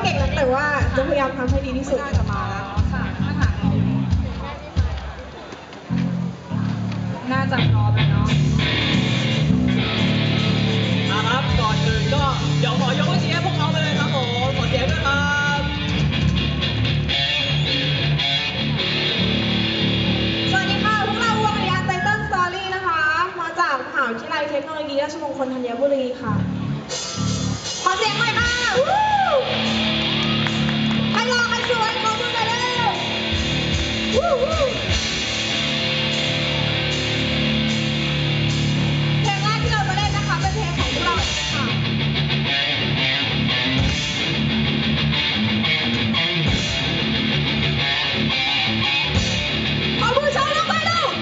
ก่งนะแต่ว่าจะพยายามทำให้ดีที่สุดจะมาน่าจะพร้อมแล้วเนาะครับก่อนอื่นก็เดี๋ยวขอยกเสียงพวกเขาไปเลยครับผมขอเสียงด้วยครับสวัสดีค่ะพวกเราวงเรียนไตเติ้ลสตอรี่นะคะมาจากมหาวิทยาลัยเทคโนโลยีราชมงคลธัญบุรีค่ะขอเสียงหน่อยค่ะใครรอใครสวยขอมือหน่อยเร็วเพลงแรกที่เราจะเล่นนะคะเป็นเพลงของพวกเราเองค่ะขอมือโชว์ลงไปเร็ว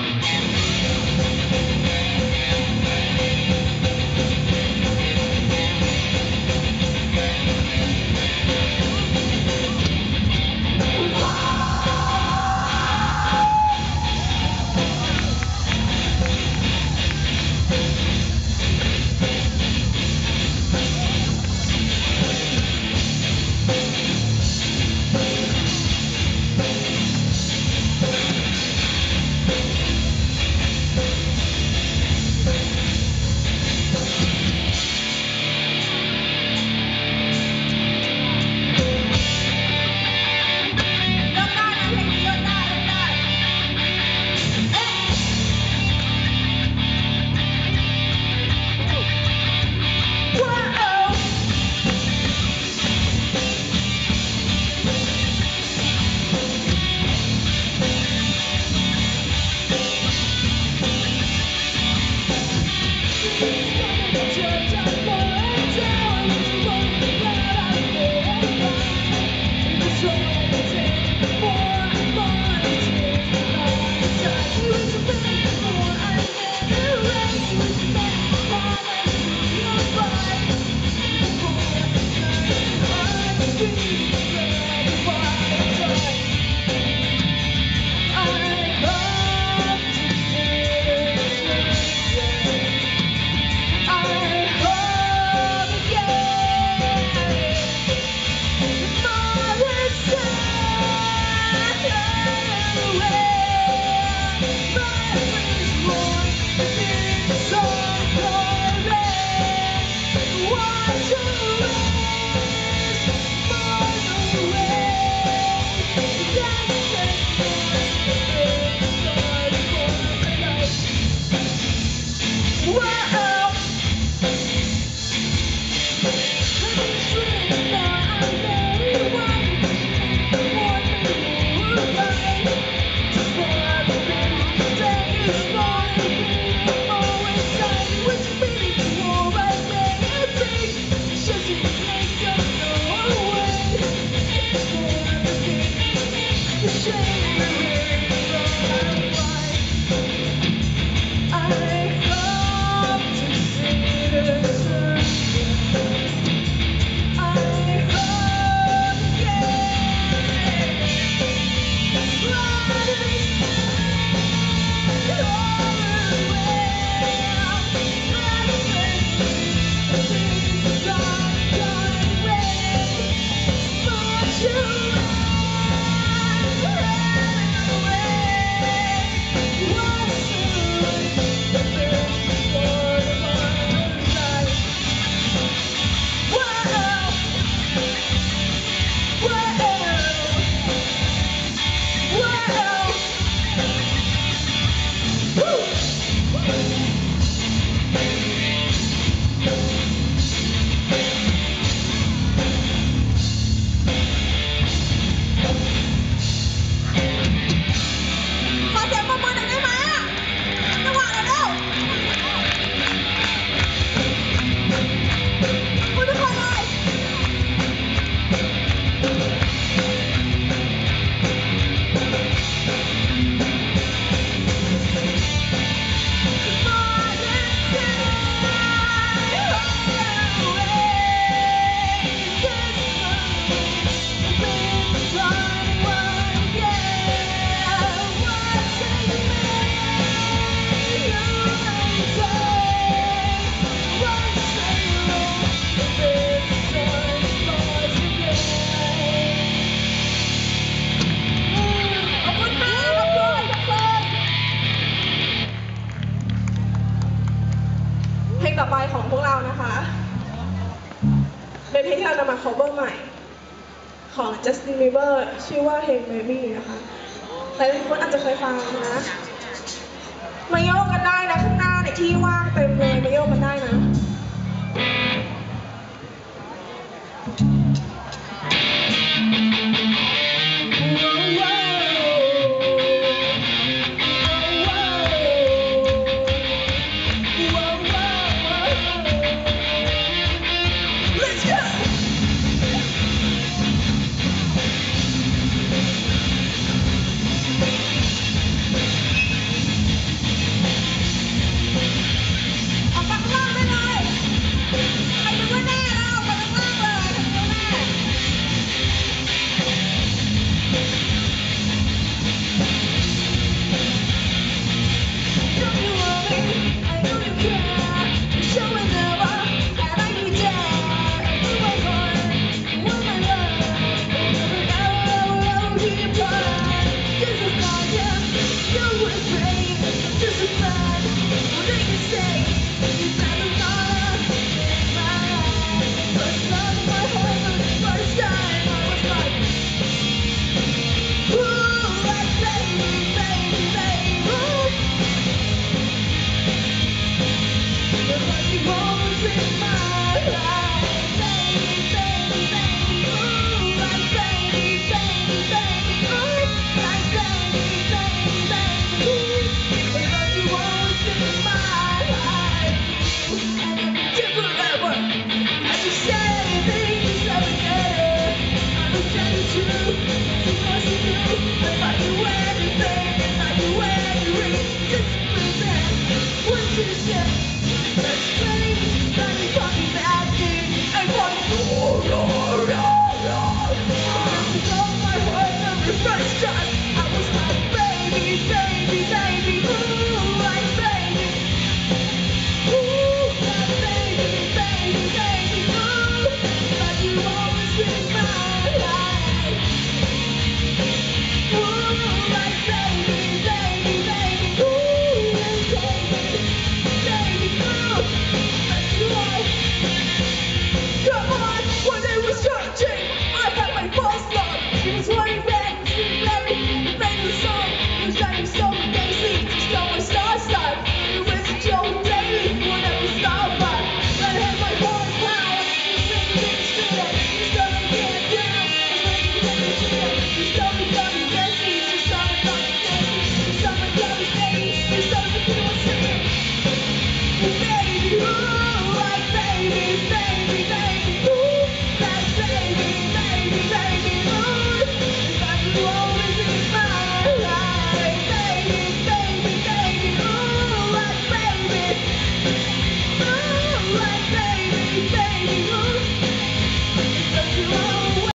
cover ใหม่ของ Justin Bieber ชื่อว่า Hey Baby นะคะหลายคนอาจจะเคยฟังนะ มาโยกกันได้นะข้างหน้าในยที่ว่างเต็มเลยมาโยกกันได้นะ Let's go! ออกไปข้างล่างได้เลยใครนึกว่าแน่เราออกไปข้างล่างเลยใครนึกว่าแน่ Don't you worry, I know you care. Show me never, and I need that. In my heart, with my love, never, ever, ever be apart. This is not just you with me. This is bad. What do you say? You said it's not my life. First love, my heart, the first time I was like, ooh, like baby, baby, baby, ooh. Because you always in my life, baby, baby, baby, ooh, like baby, baby, baby, ooh, like baby, baby, baby, ooh. Because you always in my life, and never forever. As you say things every day, I will tell you true, because you do. I buy you anything, and I do any ring, just pretend. What you say? Let's play, now you talking back in, and what you This is all my heart every first time. I was like baby, baby, baby, ooh, like baby, ooh, like baby, baby, baby, ooh, like you always in my life, ooh, like baby, baby, baby, ooh, like baby, baby, ooh, like you always. Come on, when they were searching, I had my first love. It was running back, singing Larry, the famous song. It was shining so daisy, just on my star side. It was Joe Daly, whenever stop by. I had my heart power, you sing it straight. You started getting down, I was making it straight. You started getting dancing, you started getting dancing. You started getting dancing, you started getting dancing. Baby, ooh.